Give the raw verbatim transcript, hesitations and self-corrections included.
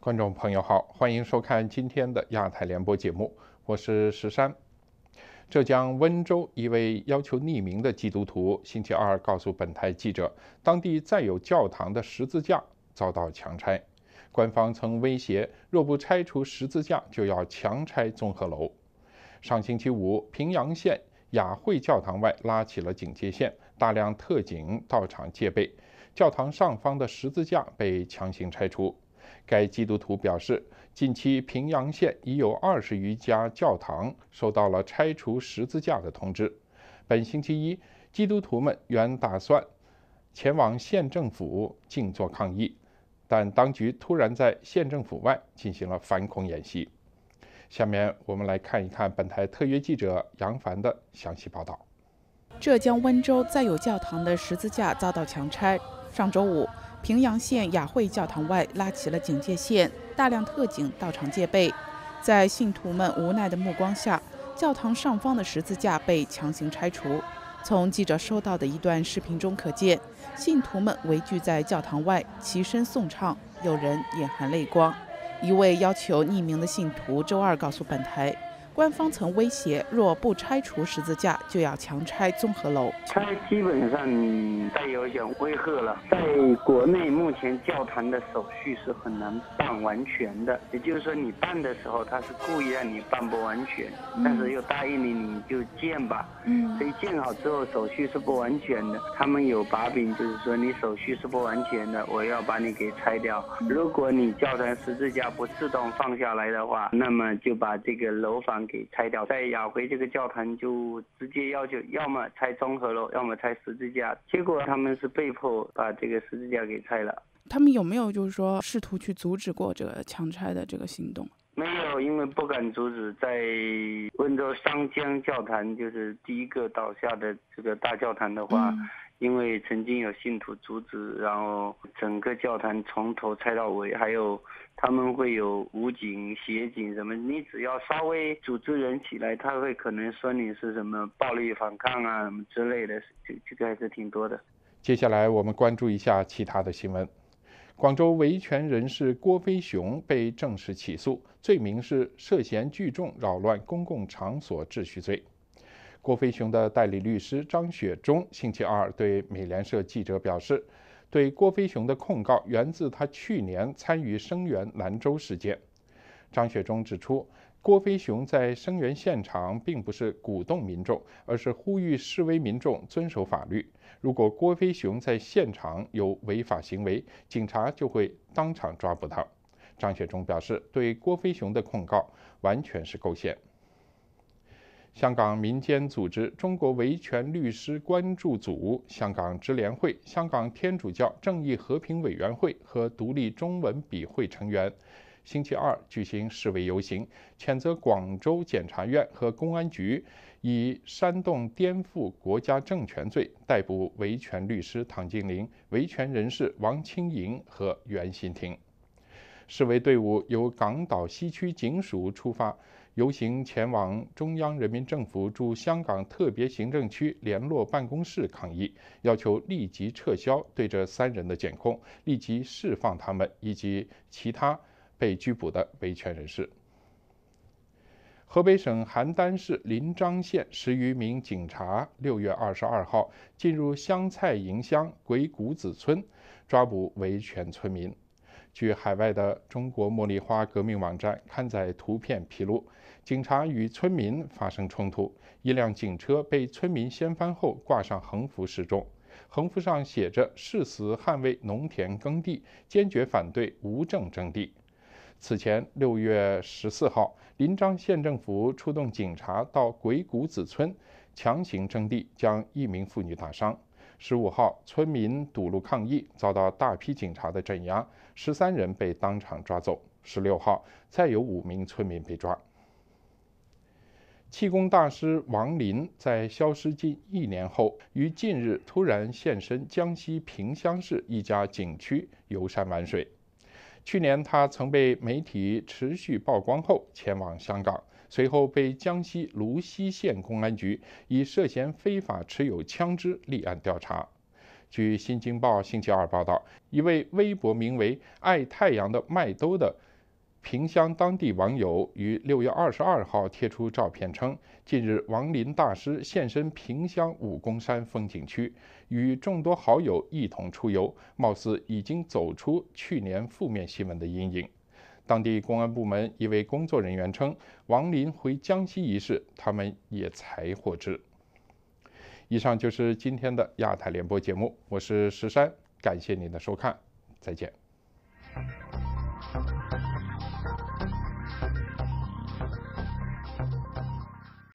观众朋友好，欢迎收看今天的亚太联播节目，我是石山。浙江温州一位要求匿名的基督徒星期二告诉本台记者，当地再有教堂的十字架遭到强拆，官方曾威胁，若不拆除十字架，就要强拆综合楼。上星期五，平阳县雅汇教堂外拉起了警戒线，大量特警到场戒备，教堂上方的十字架被强行拆除。该基督徒表示，近期平阳县已有二十余家教堂收到了拆除十字架的通知。本星期一，基督徒们原打算前往县政府静坐抗议，但当局突然在县政府外进行了反恐演习。下面我们来看一看本台特约记者杨凡的详细报道。 浙江温州再有教堂的十字架遭到强拆。上周五，平阳县雅汇教堂外拉起了警戒线，大量特警到场戒备。在信徒们无奈的目光下，教堂上方的十字架被强行拆除。从记者收到的一段视频中可见，信徒们围聚在教堂外齐声颂唱，有人眼含泪光。一位要求匿名的信徒周二告诉本台，官方曾威胁，若不拆除十字架，就要强拆综合楼。 它基本上带有一点威吓了。在国内，目前教堂的手续是很难办完全的，也就是说，你办的时候，他是故意让你办不完全，嗯、但是又答应你，你就建吧。嗯，所以建好之后，手续是不完全的。他们有把柄，就是说你手续是不完全的，我要把你给拆掉。嗯、如果你教堂十字架不自动放下来的话，那么就把这个楼房给拆掉。在雅汇这个教堂就直接要求，要么拆综合楼，要么拆十字架。结果他们是被迫把这个十字架给拆了。 他们有没有就是说试图去阻止过这个强拆的这个行动？ 没有，因为不敢阻止。在温州商江教堂，就是第一个倒下的这个大教堂的话。嗯，因为曾经有信徒阻止，然后整个教堂从头拆到尾，还有他们会有武警、协警什么，你只要稍微组织人起来，他会可能说你是什么暴力反抗啊什么之类的，这这个还是挺多的。 接下来我们关注一下其他的新闻。广州维权人士郭飞雄被正式起诉，罪名是涉嫌聚众扰乱公共场所秩序罪。郭飞雄的代理律师张雪忠星期二对美联社记者表示，对郭飞雄的控告源自他去年参与声援兰州事件。张雪忠指出，郭飞雄在声援现场并不是鼓动民众，而是呼吁示威民众遵守法律。如果郭飞雄在现场有违法行为，警察就会当场抓捕他。张雪忠表示，对郭飞雄的控告完全是构陷。香港民间组织中国维权律师关注组、香港支联会、香港天主教正义和平委员会和独立中文笔会成员星期二举行示威游行，谴责广州检察院和公安局以煽动颠覆国家政权罪逮捕维权律师唐金玲、维权人士王清莹和袁新婷。示威队伍由港岛西区警署出发，游行前往中央人民政府驻香港特别行政区联络办公室抗议，要求立即撤销对这三人的检控，立即释放他们以及其他被拘捕的维权人士。河北省邯郸市临漳县十余名警察六月二十二号进入湘菜营乡鬼谷子村，抓捕维权村民。据海外的中国茉莉花革命网站刊载图片披露，警察与村民发生冲突，一辆警车被村民掀翻后挂上横幅示众，横幅上写着“誓死捍卫农田耕地，坚决反对无证征地”。此前六月十四号，临漳县政府出动警察到鬼谷子村强行征地，将一名妇女打伤。十五号，村民堵路抗议，遭到大批警察的镇压，十三人被当场抓走。十六号，再有五名村民被抓。气功大师王林在消失近一年后，于近日突然现身江西萍乡市一家景区游山玩水。去年，他曾被媒体持续曝光后前往香港，随后被江西泸溪县公安局以涉嫌非法持有枪支立案调查。据《新京报》星期二报道，一位微博名为“爱太阳”的麦兜的萍乡当地网友于六月二十二号贴出照片称，近日王林大师现身萍乡武功山风景区，与众多好友一同出游，貌似已经走出去年负面新闻的阴影。当地公安部门一位工作人员称，王林回江西一事，他们也才获知。以上就是今天的亚太联播节目，我是石山，感谢您的收看，再见。